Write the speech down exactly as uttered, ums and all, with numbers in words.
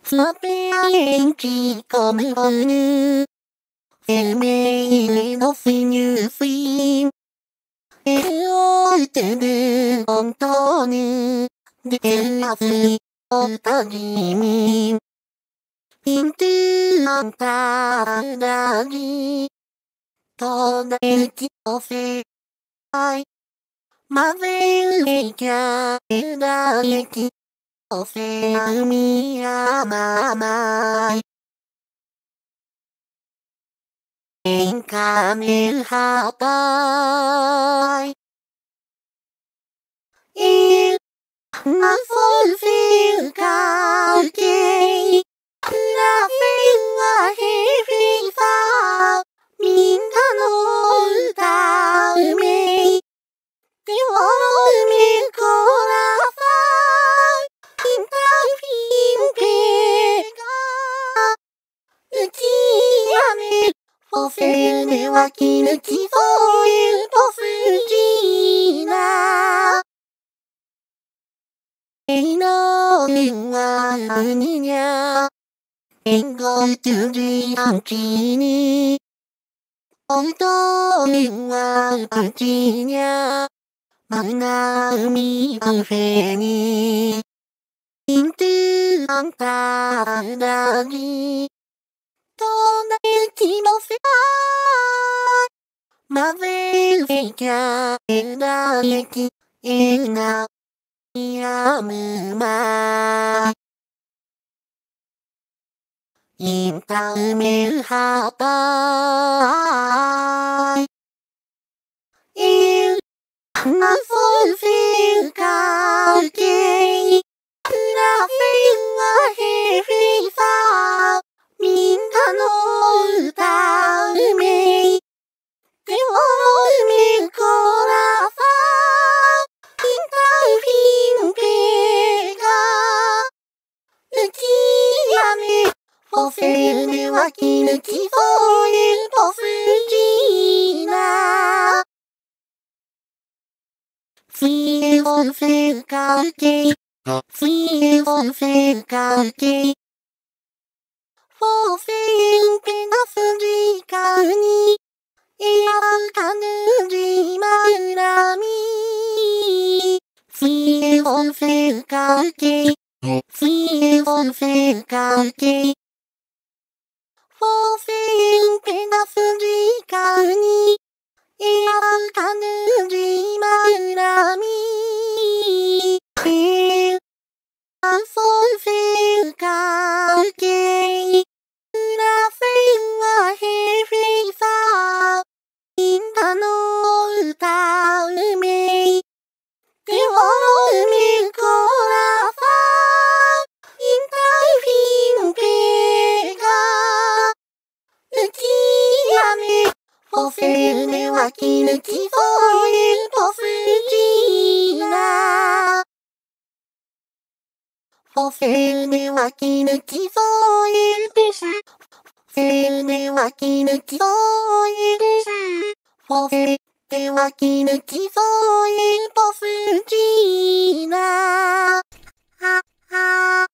Ça fait rien qui comme revenu. Aimer nos signes films. Et ôi t'es de con to ni. Để là gì ở ta đi mi. In tư an ta đã đi. To đây chỉ có phê. Ai. Mà về lệ cha. Đã lệ chỉ. Có phê mi à mà mai. En camel hapai. Il m'a fulfilled God day. Nothing I heavy fall. Min tanol ta me. The world me cora fall. In ta fin pega. Uchiame. Offene wa kinuchi foil pofujina. Eino wa ninya. Engo tuji anchini. Oito wa anchinya. Mana umi anfeni. Intu anta dagi. Tona ti mo fe. Ma velika ena leki ena yamu ma. Inta umel hapai. Il ma fulfill God day. Nothing I heavy fall. Min tanol ta me. The world me cora fall. In ta fin pega. Uchiame. Offene wa kinuchi foil pofujina. Feel fulfill God day. Feel fulfill God day. Fulfill penafurikani. Iakanu maurami. Feel fulfill God day. Feel fulfill God day. Fulfill penafurikani. Iakanu maurami. Feel fulfill God day. Nothing I heavy fall. In tanol ta me. The world me cora fall. In ta fin pega. Uchiame. Offene wa kinuchi foil pofujina. Offene wa kinuchi foil pesa. Offene wa kinuchi foil pesa. Offene wa kinuchi foil pofujina. Ha ha.